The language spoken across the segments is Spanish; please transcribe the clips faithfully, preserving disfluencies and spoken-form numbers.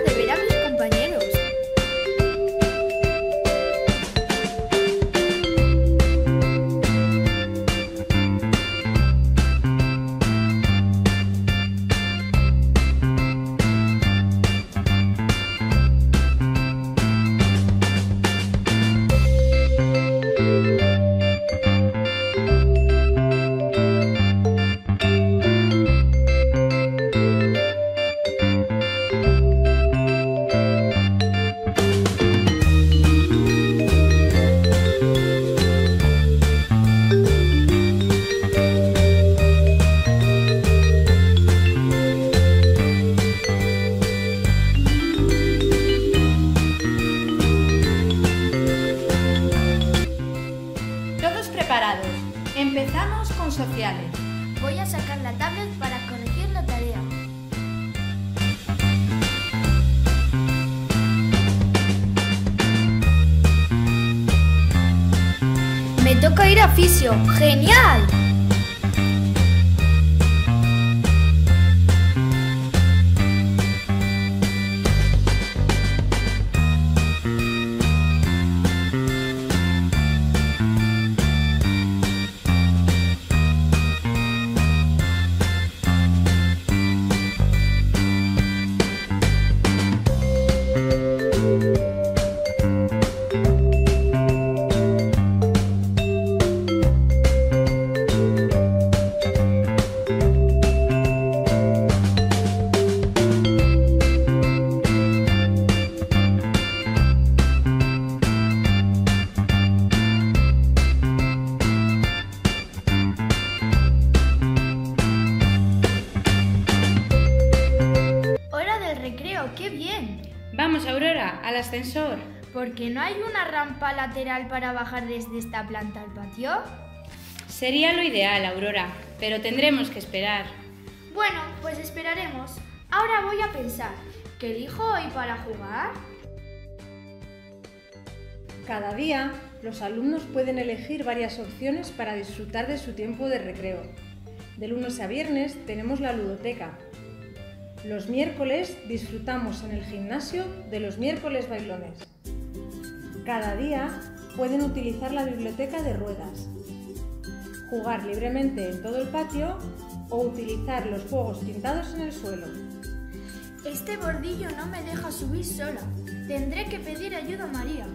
de ver a mis compañeros. Preparados. Empezamos con sociales. Voy a sacar la tablet para corregir la tarea. Me toca ir a fisio. ¡Genial! ¡Qué bien! Vamos, Aurora, al ascensor. ¿Por qué no hay una rampa lateral para bajar desde esta planta al patio? Sería lo ideal, Aurora, pero tendremos que esperar. Bueno, pues esperaremos. Ahora voy a pensar, ¿qué elijo hoy para jugar? Cada día, los alumnos pueden elegir varias opciones para disfrutar de su tiempo de recreo. De lunes a viernes tenemos la ludoteca. Los miércoles disfrutamos en el gimnasio de los miércoles bailones. Cada día pueden utilizar la biblioteca de ruedas, jugar libremente en todo el patio o utilizar los juegos pintados en el suelo. Este bordillo no me deja subir sola. Tendré que pedir ayuda a María.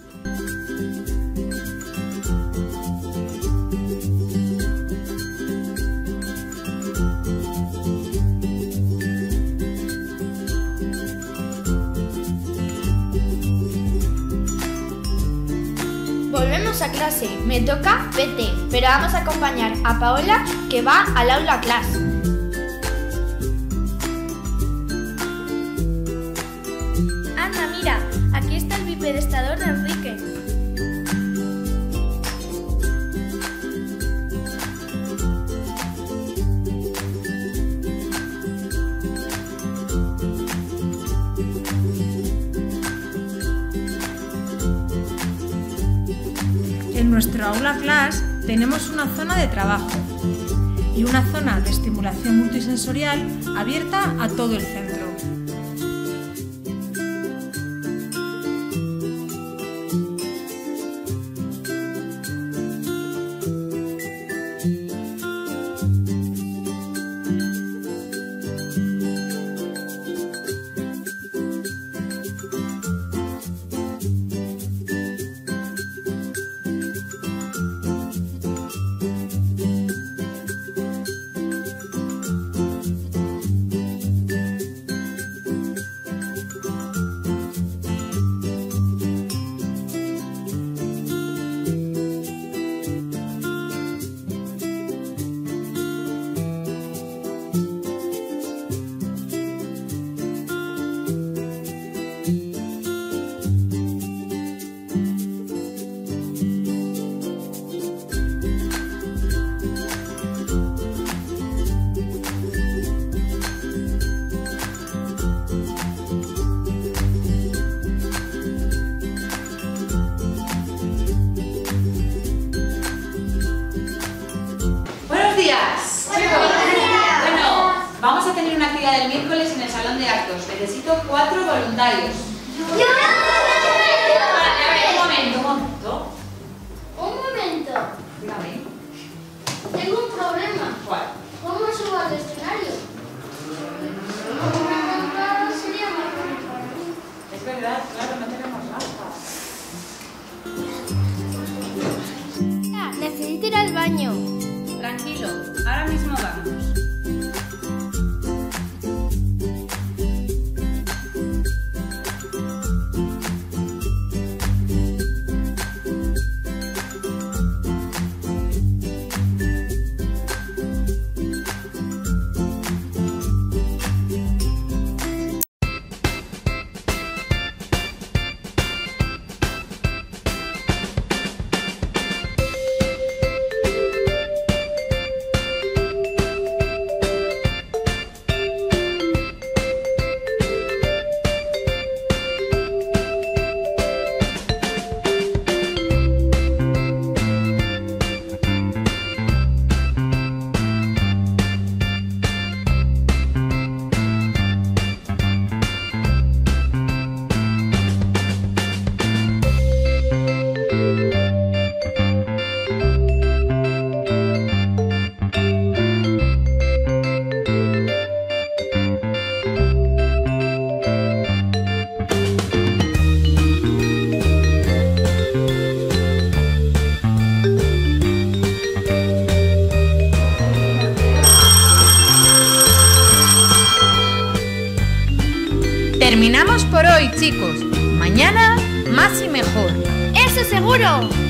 Volvemos a clase, me toca P T, pero vamos a acompañar a Paola que va al aula clase. Anda, mira, aquí está el bipedestador de Enrique. En nuestro aula class tenemos una zona de trabajo y una zona de estimulación multisensorial abierta a todo el centro. actividad del miércoles en el salón de actos. Necesito cuatro voluntarios. ¡Yo! Vale, a ver, un momento, un momento. Un momento. Dígame. Tengo un problema. ¿Cuál? ¿Cómo subo al escenario? Una rampa sería más fácil para mí. Es verdad, claro, no tenemos rampas. Necesito ir al baño. Tranquilo, ahora mismo vamos. Terminamos por hoy, chicos. Mañana, más y mejor. ¡Eso seguro!